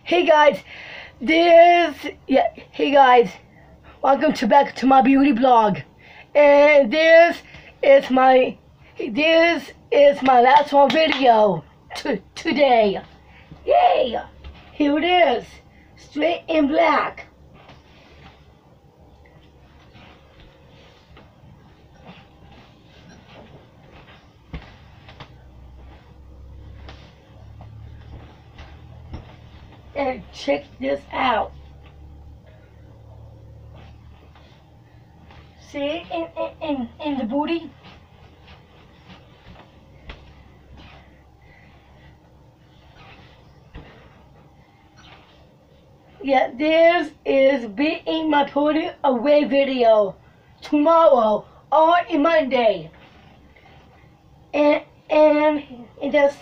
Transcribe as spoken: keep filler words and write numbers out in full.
Hey guys, this yeah. Hey guys, welcome to back to my beauty blog, and this is my this is my last one video to today. Yay! Here it is, straight in black. And check this out. See it in, in, in, in the booty? Yeah, this is being my put it away video tomorrow or Monday. And and, and that's